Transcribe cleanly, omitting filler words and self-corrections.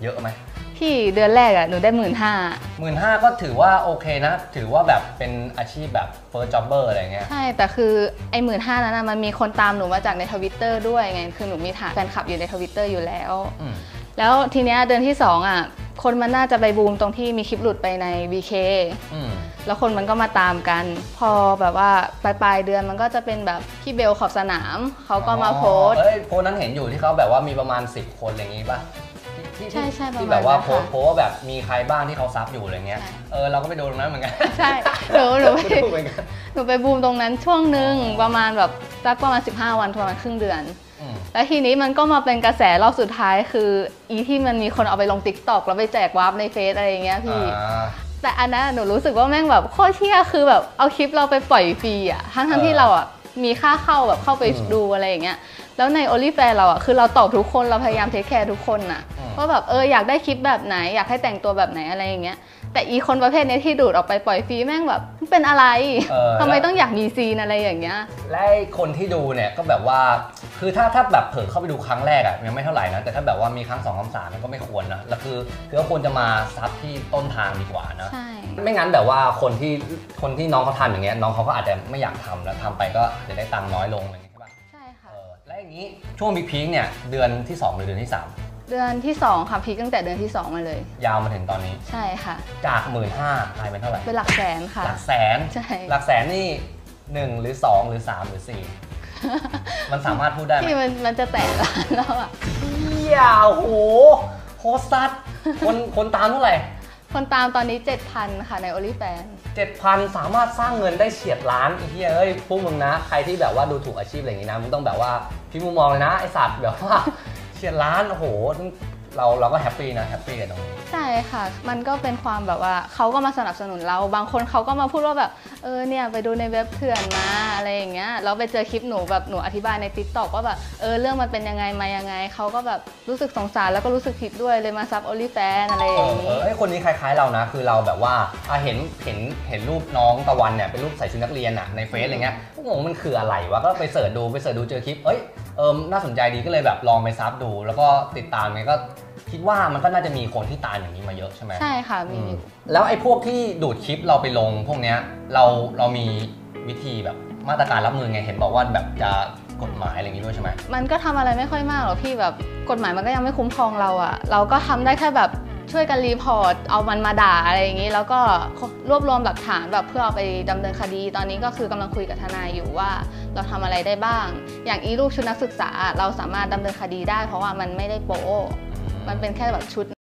เยอะไหมพี่เดือนแรกอะหนูได้ 15,000ก็ถือว่าโอเคนะถือว่าแบบเป็นอาชีพแบบ first jobber อะไรเงี้ยใช่แต่คือไอ้15,000นั้นมันมีคนตามหนูมาจากในทวิตเตอร์ด้วยไงคือหนูมีฐานแฟนคลับอยู่ในทวิตเตอร์อยู่แล้วแล้วทีเนี้ยเดือนที่2อ่ะคนมันน่าจะไปบูมตรงที่มีคลิปหลุดไปใน BK แล้วคนมันก็มาตามกันพอแบบว่าปลายเดือนมันก็จะเป็นแบบพี่เบลขอบสนามเขาก็มาโพสโพสนั้นเห็นอยู่ที่เขาแบบว่ามีประมาณ10 คนอะไรอย่างงี้ป่ะใช่ที่แบบว่าโพสว่าแบบมีใครบ้างที่เขาซับอยู่อะไรเงี้ยเราก็ไปดูตรงนั้นเหมือนกันใช่หนูไปบูมตรงนั้นช่วงนึงประมาณแบบสักประมาณ15 วันประมาณครึ่งเดือนแล้วทีนี้มันก็มาเป็นกระแสรอบสุดท้ายคืออีที่มันมีคนเอาไปลง TikTok แล้วไปแจกวาร์ปในเฟซอะไรอย่างเงี้ยพี่แต่อันนั้นหนูรู้สึกว่าแม่งแบบโคตรเชี่ยคือแบบเอาคลิปเราไปปล่อยฟรีอ่ะทั้งที่เราอ่ะมีค่าเข้าแบบเข้าไปดูอะไรอย่างเงี้ยแล้วใน OnlyFans เราอ่ะคือเราตอบทุกคนเราพยายามเทคแคร์ทุกคนน่ะว่าแบบอยากได้คลิปแบบไหนอยากให้แต่งตัวแบบไหนอะไรอย่างเงี้ยแต่อีคนประเภทนี้ที่ดูดออกไปปล่อยฟรีแม่งแบบเป็นอะไรทำไมต้องอยากมีซีนอะไรอย่างเงี้ยและคนที่ดูเนี่ยก็แบบว่าคือถ้าแบบเผลอเข้าไปดูครั้งแรกอ่ะยังไม่เท่าไหร่นะแต่ถ้าแบบว่ามีครั้ง2 ครั้ง 3มันก็ไม่ควรนะแล้วคือก็ควรจะมาซับที่ต้นทางดีกว่านะใช่ไม่งั้นแบบว่าคนที่น้องเขาทำอย่างเงี้ยน้องเขาก็อาจจะไม่อยากทำแล้วทำไปก็จะได้ตังค์น้อยลงอะไรอย่างเงี้ยใช่ป่ะใช่ค่ะและอย่างนี้ช่วงพีคเนี่ยเดือนที่2หรือเดือนที่3 เดือนที่2ค่ะพีคตั้งแต่เดือนที่2มาเลยยาวมาถึงตอนนี้ใช่ค่ะจาก15,000กลายเป็นเท่าไหร่เป็นหลักแสนค่ะหลักแสนใช่หลักแสนนี่1หรือ2หรือ3หรือ4มันสามารถพูดได้ไหมที่มันจะแตะล้านแล้วอ่ะโอ้โหโคตรซัดคนตามเท่าไหร่คนตามตอนนี้ 7,000 ค่ะใน OnlyFans 7,000 สามารถสร้างเงินได้เฉียดล้านอีกเฮ้ยพวกมึงนะใครที่แบบว่าดูถูกอาชีพอะไรอย่างนี้นะมึงต้องแบบว่าพี่มุมมองเลยนะไอสัตว์แบบว่าเฉียดล้านโอ้โหเราก็แฮปปี้นะแฮปปี้กับตรงนี้ใช่ค่ะมันก็เป็นความแบบว่าเขาก็มาสนับสนุนเราบางคนเขาก็มาพูดว่าแบบเนี่ยไปดูในเว็บเถื่อนมาอะไรอย่างเงี้ยเราไปเจอคลิปหนูแบบหนูอธิบายใน TikTok ว่าแบบเรื่องมันเป็นยังไงมายังไงเขาก็แบบรู้สึกสงสารแล้วก็รู้สึกผิดด้วยเลยมาซับ OnlyFans อะไรอย่างนี้ไอ้คนนี้คล้ายๆเรานะคือเราแบบว่าเห็นรูปน้องตะวันเนี่ยเป็นรูปใส่ชุดนักเรียนอะในเฟซอะไรเงี้ยงงมันคืออะไรวะก็ไปเสิร์ชดูเจอคลิปน่าสนใจดีก็เลยแบบลองไปซับดูแล้วก็ติดตามเนี่ยก็คิดว่ามันก็น่าจะมีคนที่ตามอย่างนี้มาเยอะใช่ไหมใช่ค่ะมีแล้วไอ้พวกที่ดูดคลิปเราไปลงพวกเนี้ยเรามีวิธีแบบมาตรการรับมือไงเห็นบอกว่าแบบจะกฎหมายอะไรอย่างนี้ด้วยใช่ไหมมันก็ทำอะไรไม่ค่อยมากหรอกพี่แบบกฎหมายมันก็ยังไม่คุ้มครองเราอะเราก็ทำได้แค่แบบช่วยกันรีพอร์ตเอามันมาด่าอะไรอย่างนี้แล้วก็รวบรวมหลักฐานแบบเพื่อเอาไปดำเนินคดีตอนนี้ก็คือกำลังคุยกับทนายอยู่ว่าเราทำอะไรได้บ้างอย่างรูปชุดนักศึกษาเราสามารถดำเนินคดีได้เพราะว่ามันไม่ได้โป๊ะมันเป็นแค่แบบชุด